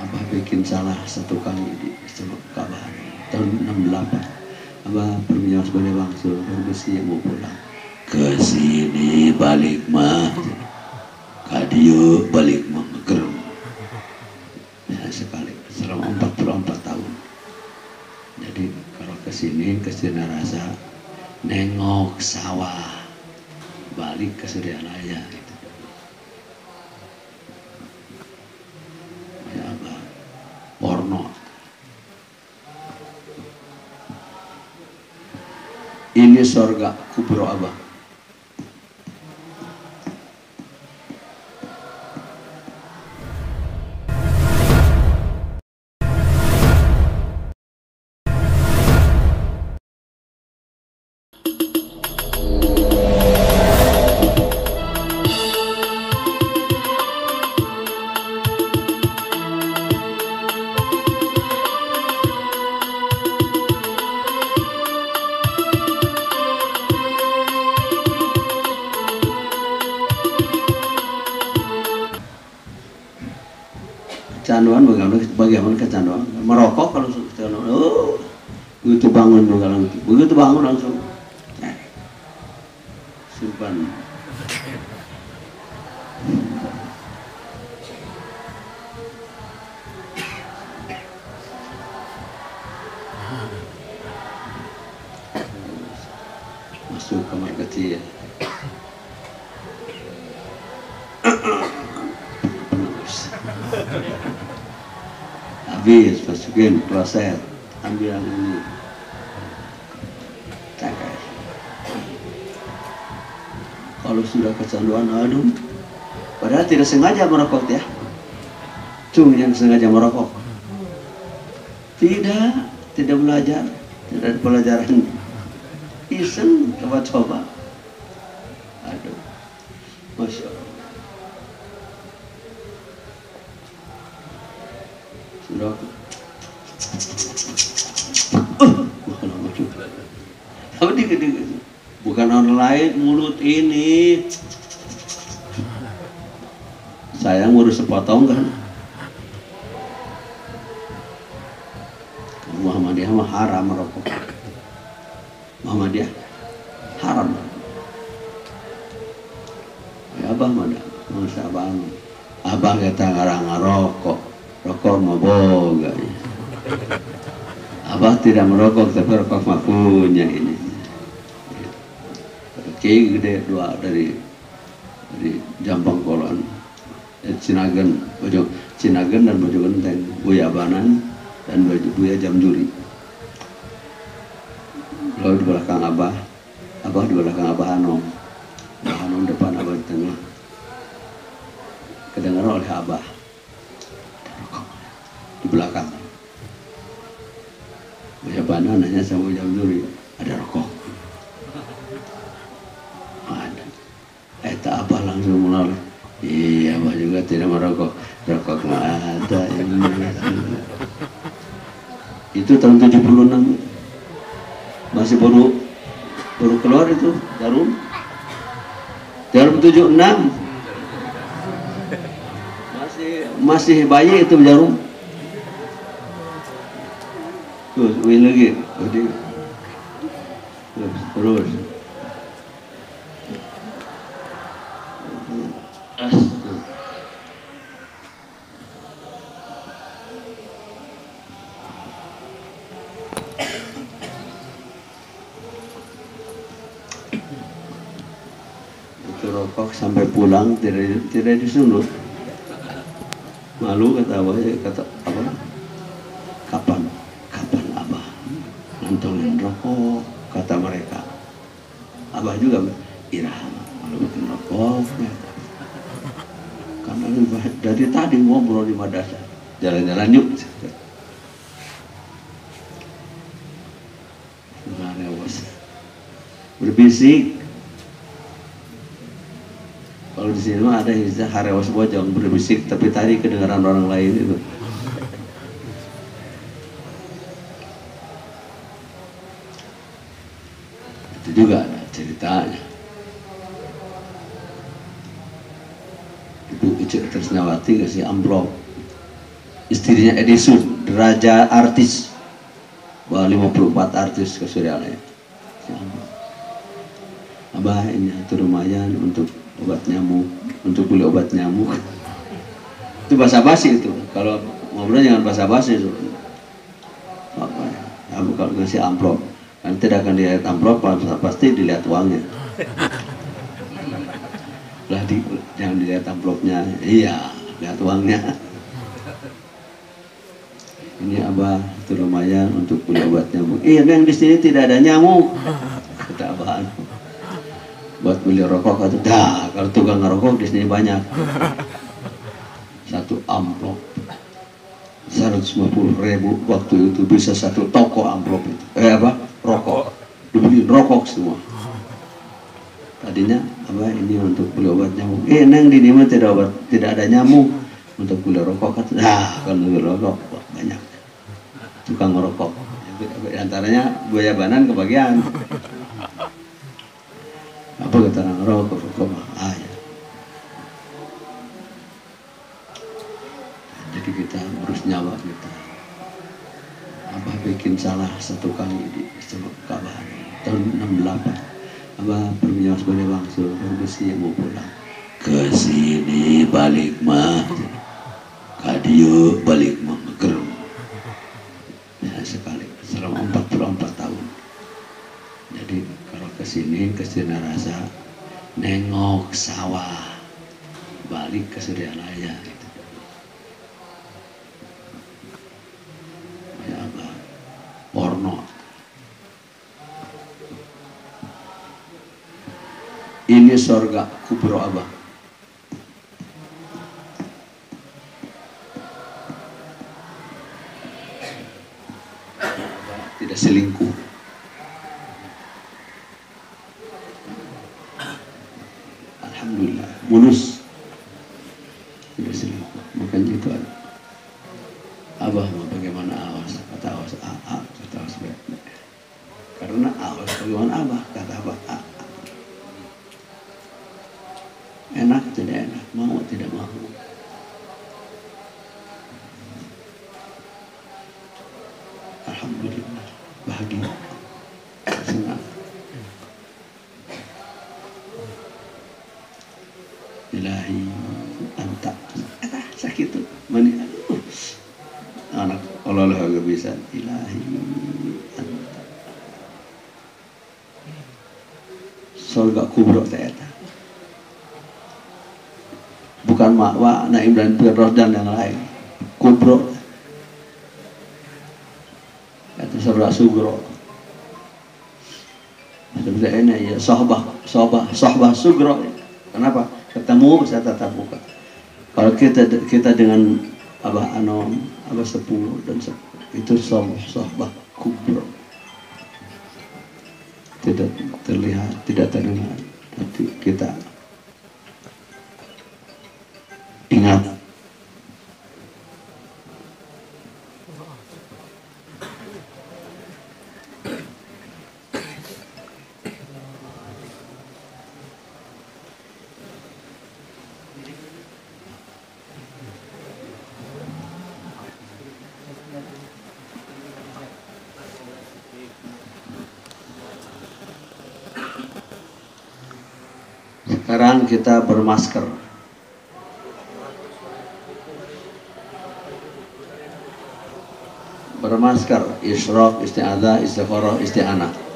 Abah bikin salah satu kali di Ka'bah tahun 68. Abah permintaan sebagai bangsul berbesi yang mau pulang ke sini balik mah kadieu balik mah gerem sekali selama 44 tahun. Jadi kalau ke sini rasa nengok sawah balik ke Suryalaya gitu. Ya Abah porno ini sorga kubro Abah. Kecanduan bagaimana kecanduan merokok kalau begitu bangun langsung simpan masuk kamar kecil habis masukin kloset ambil yang ini cakai. Kalau sudah kecanduan aduh padahal tidak sengaja merokok ya cung yang sengaja merokok tidak belajar tidak ada pelajaran iseng coba-coba aduh Masya Allah sudah tapi bukan orang lain mulut ini sayang ngurus sepotong kan Muhammadiyah mah haram merokok Muhammadiyah haram ya Abah mana masa abang kata ngarang ngarokok rokok mah boga Abah tidak merokok tapi rokok mah punya ini kiai gede dua dari Jampang Kolon Cinagen dan Bojo Genteng Buya Banan dan Buya Jamjuri. Lalu di belakang Abah di belakang Abah Hanong depan Abah di tengah kedengaran oleh Abah di belakang Buya Banan nanya sama Buya Jamjuri ada rokok ada Abah langsung menolak iya Abah juga tidak merokok rokok nggak ada itu tahun 76 masih baru keluar itu jarum 76 masih bayi itu jarum terus lagi terus rokok sampai pulang tidak disunut malu kata Abah kapan Abah nantongin rokok kata mereka Abah juga irah malu bikin rokok ya. Karena dari tadi ngobrol di madrasah jalan-jalan yuk berbisik. Kalau di sini mah ada istilah harewas bojong berbisik tapi tadi kedengaran orang lain itu. Itu juga ada ceritanya. Ibu Icek Tresnawati kasih amplop istrinya Edison, raja artis, bawa 54 artis ke Suryalaya. Abah ini itu lumayan untuk obat nyamuk, untuk beli obat nyamuk. Itu basa-basi itu. Kalau ngobrol jangan basa-basi itu. Apa? Abu kalau ngasih amplop, kan tidak akan dilihat amplop, pasti dilihat uangnya. Lah jangan dilihat amplopnya, iya, lihat uangnya. Ini Abah itu lumayan untuk beli obat nyamuk. Iya, yang di sini tidak ada nyamuk. Kata Abah. Buat beli rokok atau dah, kalau tukang ngerokok di sini banyak. Satu amplop 150.000 waktu itu bisa satu toko amplop itu. Rokok. Dibeli rokok semua. Tadinya Abah ini untuk beli obat nyamuk. Neng di sini tidak ada nyamuk. Untuk beli rokok kata, kalau beli rokok banyak. Tukang ngerokok. Di antaranya buaya banan kebagian. Apa kata orang rokok ya. Jadi kita urus nyawa kita. Abah bikin salah satu kali di Kabah tahun 68. Abah permintaan sebagai bangsa berbesi mau pulang ke sini balik mah kadio balik mah gerem ya sekali selama 44 tahun. Jadi kalau kesini rasa nengok sawah, balik ke Suryalaya gitu. Ya Abah, porno. Ini sorga kubro Abah. Tidak selingkuh. Alhamdulillah, mulus. Tidak selingkuh. Makanya itu ada. Abah mau bagaimana awas? Kata awas A, kata awas B. Karena awas bagaimana Abah? Kata Abah A. Enak tidak enak, mau tidak mau. Alhamdulillah, bahagia, senang. Ilahi anta sakit tuh mani anak Allah gak bisa. Ilahi anta surga kubro ternyata bukan makwa Naim dan Firdaus dan yang lain. Kubro itu surga sugro. Sebenarnya ini ya sohbah sugro. Kenapa? Ketemu bisa tatap muka. Kalau kita dengan Abah Anom, Abah Sepuluh dan itu sohbah kubro. Tidak terlihat, tidak terdengar, tapi kita ingat. Sekarang kita bermasker. Bermasker, isyraq, isti'adzah, istikharah, isti'anah.